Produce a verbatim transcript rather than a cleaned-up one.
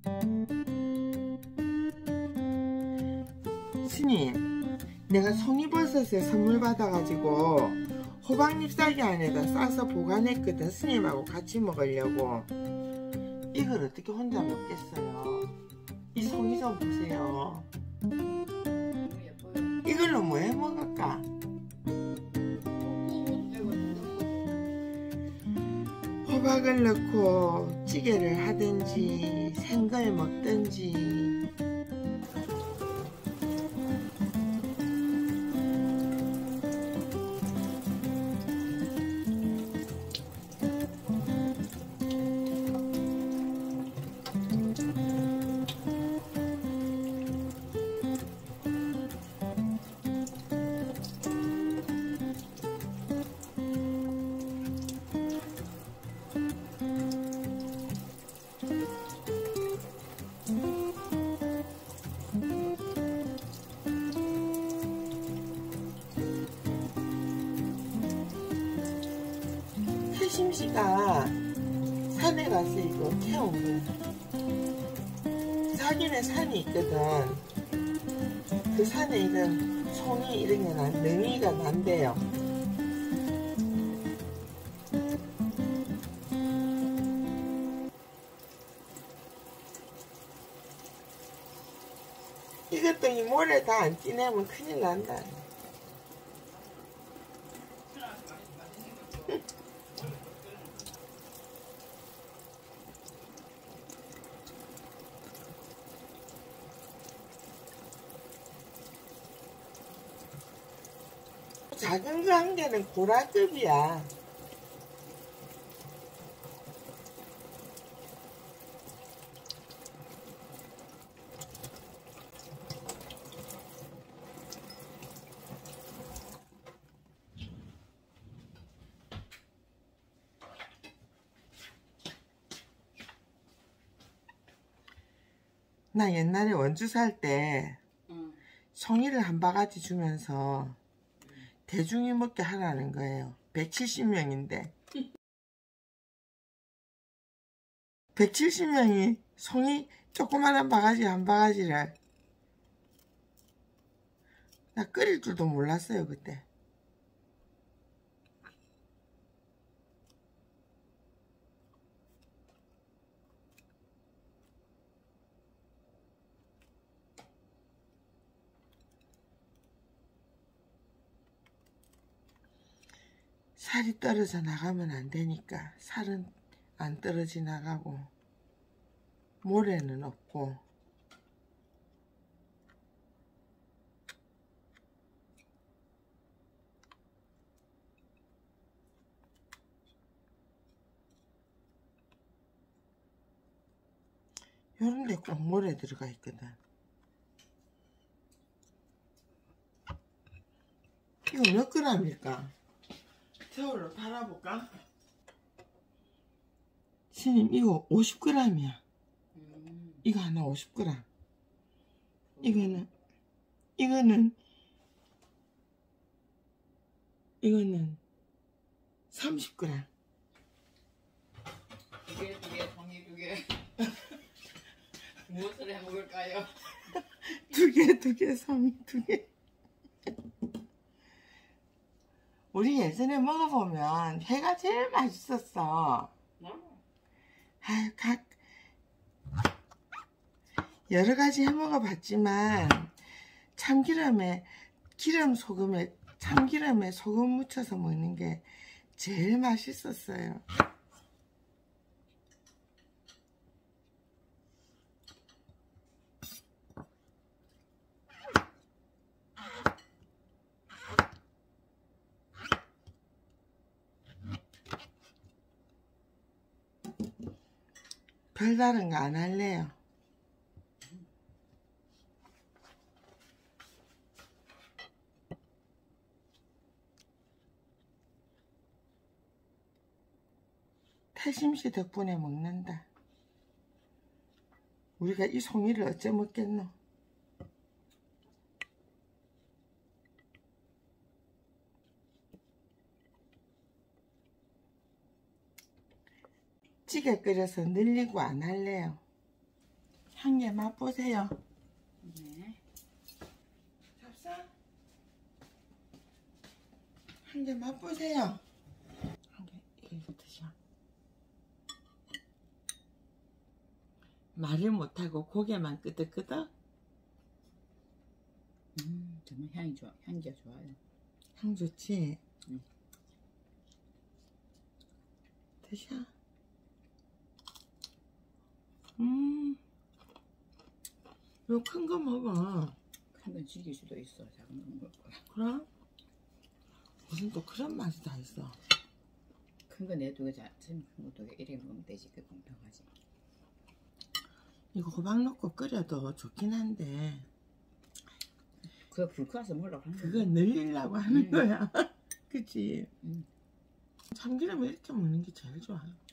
스님, 내가 송이버섯을 선물 받아가지고 호박 잎사귀 안에다 싸서 보관했거든. 스님하고 같이 먹으려고. 이걸 어떻게 혼자 먹겠어요? 이 송이 좀 보세요. 이걸로 뭐 해 먹을까? 호박을 넣고 찌개를 하든지 생걸 먹든지. 태심씨가 산에 가서 이거 캐온 거야. 자기네 산이 있거든. 그 산에 이런 송이 이런 게 난, 능이가 난대요. 이것도 이 모래 다 안 찌내면 큰일 난다. 작은 거 한 개는 고라급이야. 나 옛날에 원주 살 때 응. 송이를 한 바가지 주면서 대중이 먹게 하라는 거예요. 백칠십 명인데 백칠십 명이 송이 조그마한 바가지 한 바가지를 나 끓일 줄도 몰랐어요 그때. 살이 떨어져 나가면 안 되니까 살은 안 떨어져 나가고 모래는 없고 요런데 꼭 모래 들어가 있거든. 이거 몇 그램일까? 저울로 달아볼까? 스님 이거 오십 그램이야. 음. 이거 하나 오십 그램. 이거는 이거는 이거는 삼십 그램. 두 개, 두 개, 종이 두 개. 무엇을 해 먹을까요? 두 개, 두 개, 삼, 두 개. 우리 예전에 먹어보면 회가 제일 맛있었어. 아유, 각 여러 가지 해 먹어봤지만 참기름에 기름 소금에 참기름에 소금 묻혀서 먹는 게 제일 맛있었어요. 별다른 거 안 할래요. 태심씨 덕분에 먹는다. 우리가 이 송이를 어째 먹겠노? 찌개 끓여서 늘리고 안 할래요. 한 개 맛보세요. 네. 잡사? 한 개 맛보세요. 한 개, 이거 드셔. 말을 못하고 고개만 끄덕끄덕. 음, 정말 향이 좋아. 향기가 좋아요. 향 좋지? 응. 드셔. 음. 요 큰 거 먹어. 큰 건 질길 수도 있어. 작은 건 먹을 거야. 그럼? 무슨 또 그런 맛이 다 있어. 큰 거 내두개 자, 큰 것도 이래 먹으면 되지. 그 공평하지. 이거 호박 넣고 끓여도 좋긴 한데 그거 불 켜서 먹으려고 하는 그거 거야. 늘리려고 하는 음. 거야. 그치? 음. 참기름에 이렇게 먹는 게 제일 좋아.